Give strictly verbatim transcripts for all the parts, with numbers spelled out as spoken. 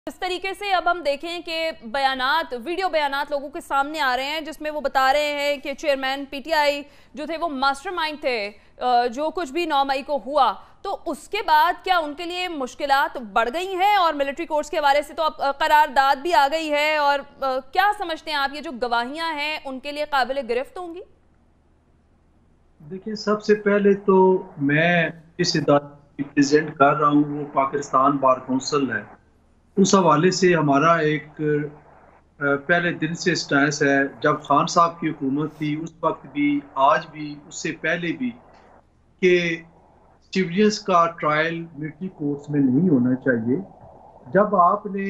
इस तरीके से अब हम देखें कि बयानात, वीडियो बयानात लोगों के सामने आ रहे हैं जिसमें वो बता रहे हैं कि चेयरमैन पीटीआई जो थे वो मास्टरमाइंड थे जो कुछ भी नौ मई को हुआ, तो उसके बाद क्या उनके लिए मुश्किलात बढ़ गई हैं? और मिलिट्री कोर्ट्स के हवाले से तो अब करारदाद भी आ गई है, और क्या समझते हैं आप ये जो गवाहियां हैं उनके लिए काबिल गिरफ्त होंगी? देखिए, सबसे पहले तो मैं इस इदारे रिप्रेजेंट कर रहा हूँ, वो पाकिस्तान बार काउंसिल है। उस हवाले से हमारा एक पहले दिन से स्टैंस है, जब खान साहब की हुकूमत थी उस वक्त भी, आज भी, उससे पहले भी, कि सिविलियंस का ट्रायल मिलिट्री कोर्ट्स में नहीं होना चाहिए। जब आपने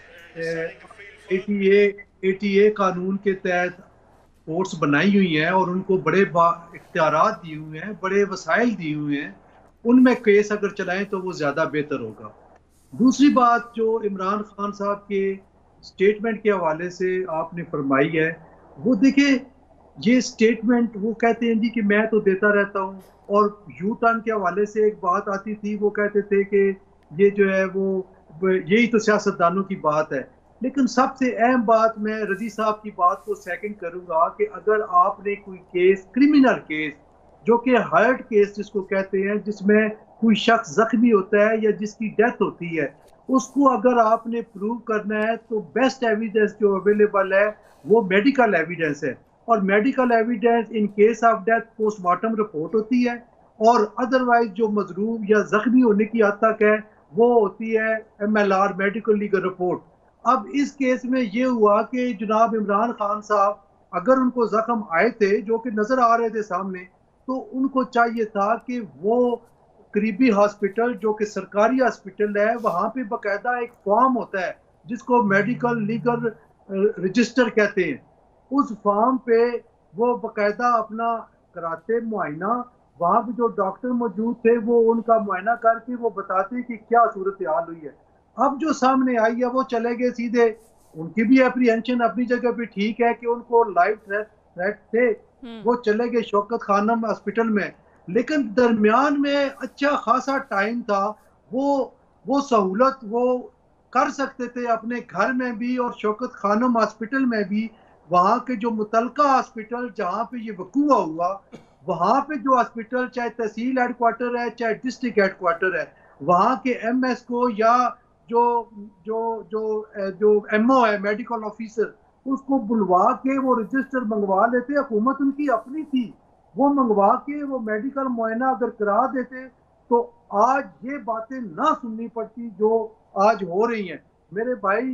एटीए एटीए कानून के तहत कोर्ट्स बनाई हुई हैं और उनको बड़े इख्तियारात दिए हुए हैं, बड़े वसाइल दिए हुए हैं, उनमें केस अगर चलाएं तो वो ज़्यादा बेहतर होगा। दूसरी बात जो इमरान खान साहब के स्टेटमेंट के हवाले से आपने फरमाई है, वो देखिए, ये स्टेटमेंट वो कहते हैं जी कि मैं तो देता रहता हूँ, और यू टर्न के हवाले से एक बात आती थी, वो कहते थे कि ये जो है वो यही तो सियासतदानों की बात है। लेकिन सबसे अहम बात, मैं रजी साहब की बात को सेकंड करूंगा कि अगर आपने कोई केस, क्रिमिनल केस, जो कि हर्ट केस जिसको कहते हैं, जिसमें कोई शख्स जख्मी होता है या जिसकी डेथ होती है, उसको अगर आपने प्रूव करना है तो बेस्ट एविडेंस जो अवेलेबल है वो मेडिकल एविडेंस है। और medical evidence in case of death postmortem report होती है, और अदरवाइज जो मजरूब या जख्मी होने की हद तक है वो होती है M L R, medical legal report. अब इस केस में ये हुआ कि जनाब इमरान खान साहब, अगर उनको जख्म आए थे जो कि नजर आ रहे थे सामने, तो उनको चाहिए था कि वो करीबी हॉस्पिटल जो कि सरकारी हॉस्पिटल है, वहां पे बकायदा एक फॉर्म होता है जिसको मेडिकल लीगल रजिस्टर कहते हैं, उस फॉर्म पे वो बकायदा अपना कराते मुआयना। वहां पे जो डॉक्टर मौजूद थे वो उनका मुआयना करके वो बताते कि क्या सूरत हाल हुई है। अब जो सामने आई है वो चले गए सीधे, उनकी भी एप्रीहेंशन अपनी जगह पे ठीक है कि उनको लाइफ थ्रेट थे, वो चले गए शौकत खानम हॉस्पिटल में, लेकिन दरमियान में अच्छा खासा टाइम था, वो वो सहूलत वो कर सकते थे अपने घर में भी और शौकत खानम हॉस्पिटल में भी। वहाँ के जो मुतलका हॉस्पिटल जहाँ पे ये वकूआ हुआ, वहाँ पे जो हॉस्पिटल, चाहे तहसील हेडक्वार्टर है चाहे डिस्ट्रिक्ट हेडक्वार्टर है, वहाँ के एम एस को या जो जो जो जो एमओ है, मेडिकल ऑफिसर, उसको बुलवा के वो रजिस्टर मंगवा लेते। हुकूमत उनकी अपनी थी, वो मंगवा के वो मेडिकल मुआयना अगर करा देते तो आज ये बातें ना सुननी पड़ती जो आज हो रही हैं। मेरे भाई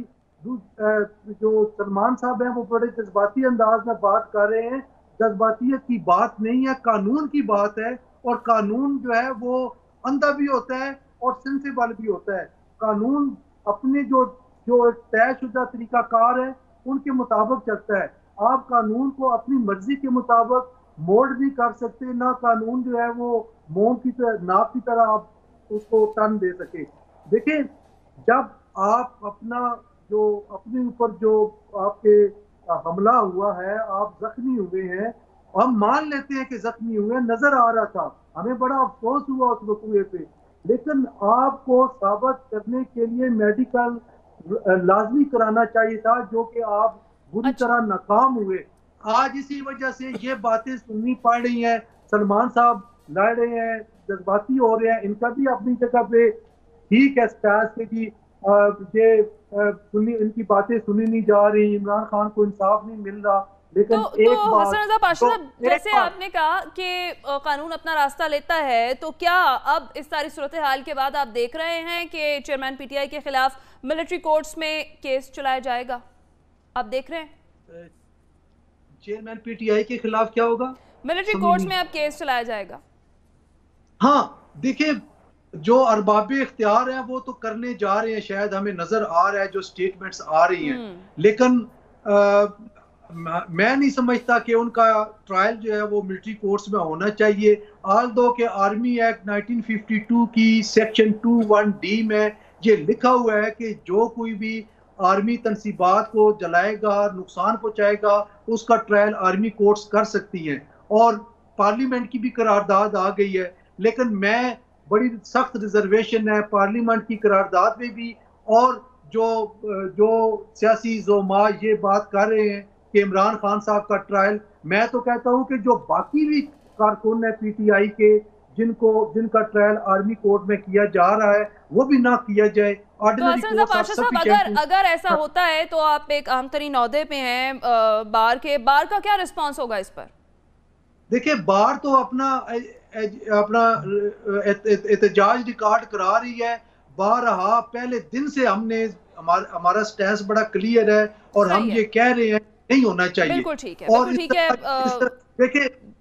जो सलमान साहब हैं वो बड़े जज्बाती अंदाज में बात कर रहे हैं। जज्बातियत की बात नहीं है, कानून की बात है, और कानून जो है वो अंधा भी होता है और सेंसिबल भी होता है। कानून अपने जो जो तयशुदा तरीकाकार है उनके मुताबिक चलता है। आप कानून को अपनी मर्जी के मुताबिक मोड़ नहीं कर सकते, ना कानून जो है वो मोम की तरह, नाक की तरह आप उसको टर्न दे सके। देखिए, जब आप अपना जो अपने ऊपर जो आपके हमला हुआ है, आप जख्मी हुए हैं, हम मान लेते हैं कि जख्मी हुए, नजर आ रहा था, हमें बड़ा अफसोस हुआ उस वकूए पे, लेकिन आपको साबित करने के लिए मेडिकल लाजमी कराना चाहिए था, जो कि आप बुरी अच्छा। तरह नाकाम हुए। आज इसी वजह से ये बातें सुननी पड़ रही हैं। सलमान साहब लड़ रहे हैं, जज्बाती हो रहे हैं, इनका भी अपनी जगह पे ठीक है स्टार्स के जी, ये सुनी, इनकी बातें सुनी नहीं जा रही, इमरान खान को इंसाफ नहीं मिल रहा। लेकिन तो एक तो बात, हसन रजा पाशा साहब, जैसे बात, आपने कहा कि कानून अपना रास्ता लेता है, तो क्या अब इस सारी सूरत हाल के बाद आप देख रहे हैं कि चेयरमैन पीटीआई के खिलाफ मिलिट्री कोर्ट्स में केस चलाया जाएगा? आप देख रहे हैं चेयरमैन पीटीआई के खिलाफ क्या होगा? मिलिट्री कोर्ट्स में अब केस चलाया जाएगा? हाँ, देखिए, जो अरबाबे इख्तियार हैं वो तो करने जा रहे हैं, शायद हमें नजर आ रहा है जो स्टेटमेंट्स आ रही हैं, लेकिन आ, मैं नहीं समझता कि उनका ट्रायल जो है वो मिलिट्री कोर्ट्स में होना चाहिए। आल दो के army act nineteen fifty two की सेक्शन टू वन डी में ये लिखा हुआ है कि जो कोई भी आर्मी तनसीबात को जलाएगा, नुकसान पहुंचाएगा, उसका ट्रायल आर्मी कोर्ट्स कर सकती हैं, और पार्लियामेंट की भी करारदाद आ गई है। लेकिन मैं, बड़ी सख्त रिजर्वेशन है पार्लियामेंट की करारदाद में भी, और जो जो सियासी जोमा ये बात कर रहे हैं कि इमरान खान साहब का ट्रायल, मैं तो कहता हूं कि जो बाकी भी कारकुन है पीटीआई के जिनको जिनका ट्रायल आर्मी कोर्ट में किया जा रहा है वो भी ना किया जाए। तो हसन साहब, आशा साहब, अगर अगर ऐसा होता है तो आप एक आम तरीन ओहदे पे हैं बार के, बार का क्या रिस्पांस होगा इस पर? देखिए, बार तो अपना अपना एहतजाज रिकॉर्ड करा रही है। बारहा पहले दिन से हमने हमारा हमारा स्टैंस बड़ा क्लियर है और हम ये कह रहे हैं नहीं होना चाहिए। बिल्कुल ठीक है, बिल्कुल ठीक है। देखिए